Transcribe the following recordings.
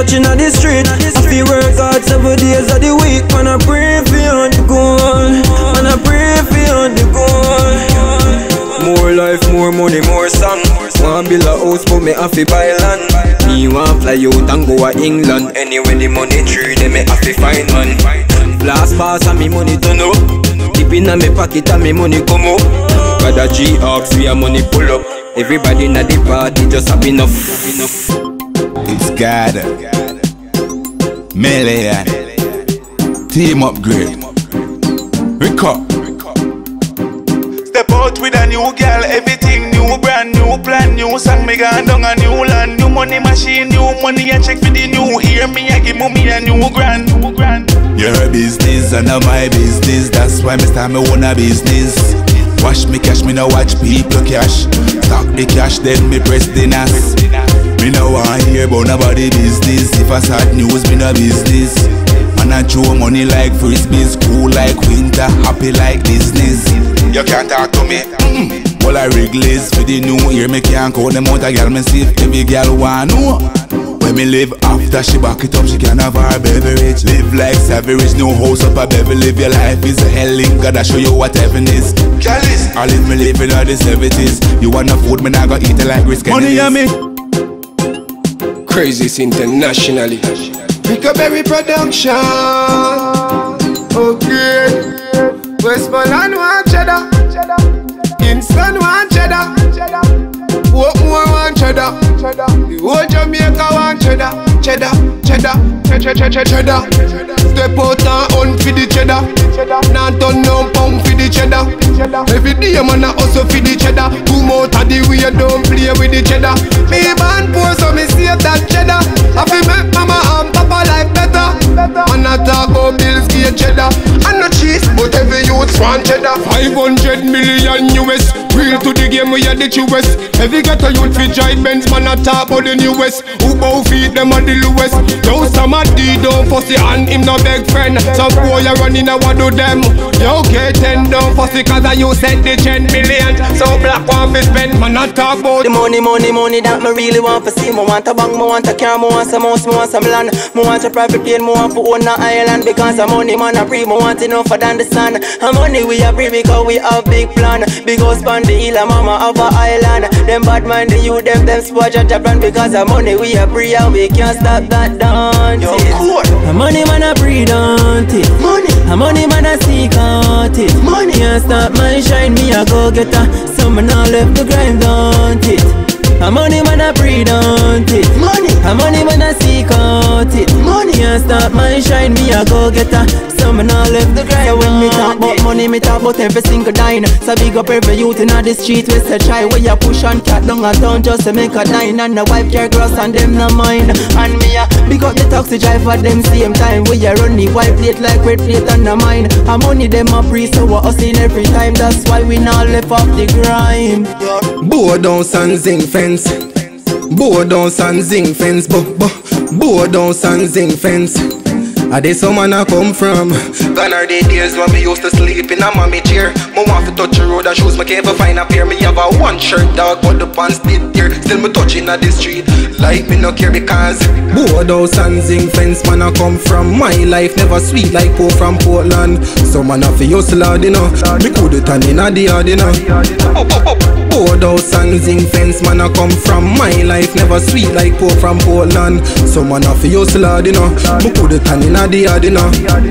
touching on the street. I feel work hard 7 days of the week. Man, I pray for you on the goal. Man, I pray for you on the goal. More life, more money, more song. Want build a house, but me have to buy land. Me want fly out and go to England. Anyway the money tree, then me have to find man. Last pass and me money turn up. Deep in me pocket and me money come up. Got a G-Ox, we a money pull up. Everybody in the party just have enough. It's God, Million, Team Upgrade, Rico. Step out with a new girl, everything new, brand new, plan new, song me gone down a new land, new money machine, new money I check for the new. Hear me, I give mommy a new grand. Your business and not my business, that's why me start me own a business. Wash me cash, me no watch people cash. Stock the cash, then me press the NAS. Me no want hear about nobody business. If I sad news, me no business. And I throw money like frisbees, cool like winter, happy like business. You can't talk to me. All I Wrigley's for the new year, me can't call them out. A girl me see if every girl want know. When me live after she back it up, she can have her beverage. Live like savage, no house up a Beverly. Live your life is a hell in God, I show you what heaven is. Chalice, I live me living all the 70s. You want no food, me not go eat it like Risk Money on me. Craziest internationally. Ricoberry Production. Okay. Westmoreland want cheddar. Kingston want cheddar. Portmore want cheddar. The whole Jamaica want cheddar. Cheddar. Step out and hunt for the cheddar. Now turn down pound for the cheddar. Every day man a hustle for the cheddar. Come out of the way, don't play with the cheddar. Me born poor so me save that cheddar. I feel make mama and papa life better. And I talk about bills get cheddar. And no cheese, but every youth want cheddar. 500 million US. Real to the game, we are the truest. Every ghetto youth fi drive Benz, man a talk about the newest. Who bow feet them are the lowest. Yo, some a D don't fussy and him no beg friend. Some boy a running a what do them. Yo, get 10 don't fussy cause I you set the 10 million. So black one fi spend, man a talk about the money that me really want to see. Me want a bank, me want a car, me want some house, me want some land. Me want a private plane, me want to own an island. Because the money man a free, me want enough for than the sun. And money we a free because we have big plan. Big house pan the hill and mama have a island. Them bad mind the youth, them spot at Japan. Because the money we a free and we can't stop that dance. A money man a breed on it. A money man a seek out it. Money can't stop my shine, me a go get a. Some man a left the grind on it. A money man a breed on it. A money man a seek out it. Money can't stop my shine, me a go get a. Some man a left the grind. So when me talk about money, me talk about every single dime. So big up every youth in the street. We say try where you push and cat down a town just to make a dime. And the wife care gross and them no mind. And me a big up the taxi driver them same time. We a run the white plate like red plate and the mine. A money them a free so we hustling every time. That's why we not left off the grime. Bow down and zing fence. Bow down and zing fence. Bow down and zing fence. I did some man I come from. Gone are the days when me used to sleep in a mommy chair. Me want to touch a road and shoes, me can't ever find a pair. Me have a one shirt dog, but the pants did tear. Still me touching at the street, like me no care because board house and zing fence man I come from. My life never sweet like poor from Portland. Some man a fi hustle hard, you know. Me coulda turn in a the yard, you know. Board house and zing fence man I come from. My life never sweet like poor from Portland. Some man a fi hustle hard, you know. Me coulda turn in a the yard, you know.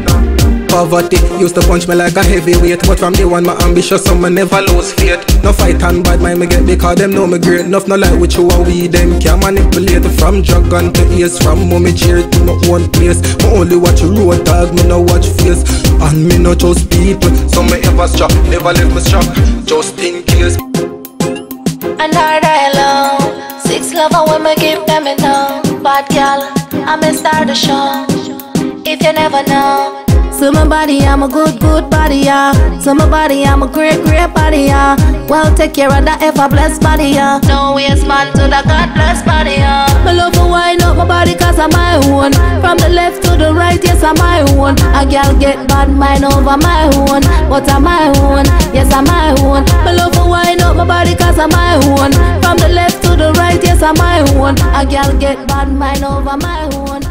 Poverty used to punch me like a heavyweight, but from day one my ambitious, so me never lose faith. No fight and bad mind me get because them know me great enough. No like with you and we them can manipulate. From dragon to ace, from mommy cheer to my own place. Me only watch road dog, me no watch face. And me no trust people, so me ever struck, never let me struck, just in case. Another hello, 6 lover when me give them a no. Bad girl, I'm a star the show. If you never know. So my body, I'm a good body, yeah. So my body, I'm a great body, yeah. Well, take care of that ever blessed body, yeah. No waste man to the God blessed body, yeah. Me love to wind up my body cause I'm my own. From the left to the right, yes, I'm my own. A girl get bad mind over my own, but I'm my own, yes, I'm my own. Me love to wind up my body cause I'm my own. From the left to the right, yes, yes I'm my own. A girl get bad mind over my own.